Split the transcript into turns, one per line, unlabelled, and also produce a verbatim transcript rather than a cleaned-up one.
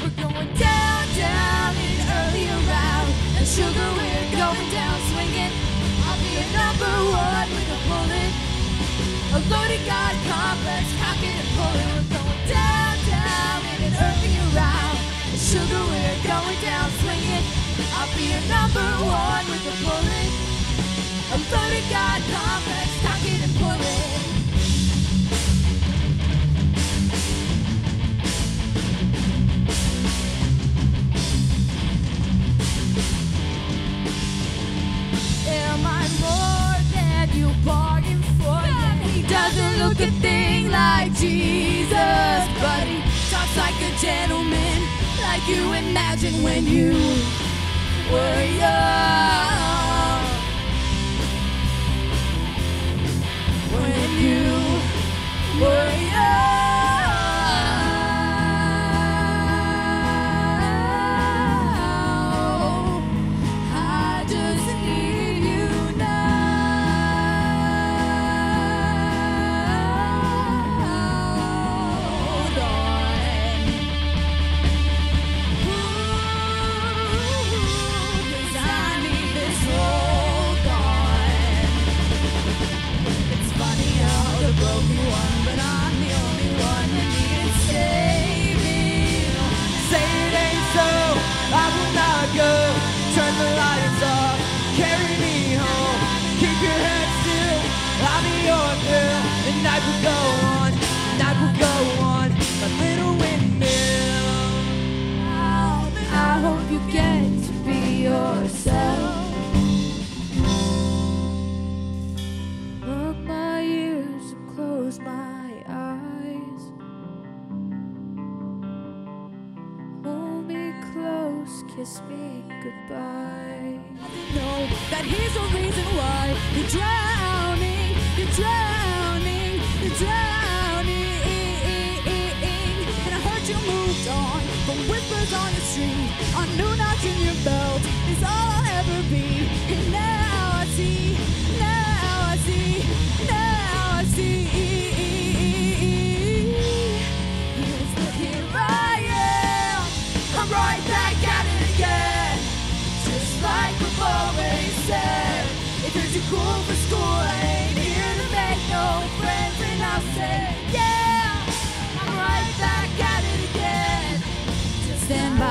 We're going down, down in an earlier round. And sugar, we're going down swinging. I'll be a number one with a bullet. A loaded God complex, cocking and pulling. We're going down, down in an earlier round. And sugar, we're going down swinging. I'll be a number one with a bullet. A loaded God complex, cocking and pulling. Am I more than you bargained for? Yeah, he doesn't look a thing like Jesus, but he talks like a gentleman, like you imagined when you were young. When you were young.
Night will go on, night will go on, my little windmill.
I hope you get to be yourself. Plug my ears and close my eyes. Hold me close, kiss me goodbye. Know that he's the reason why you're drowning, you're drowning, you're drowning. And I heard you moved on from whispers on the street. A new notch in your belt is all I'll ever be. And now I see, now I see, now I see. Here's the here I am. I'm right back at it again. Just like we've always said. If you're too cool for school, I ain't here to make no friends. And I'll say, yeah, I'm right back at it again. Just stand by.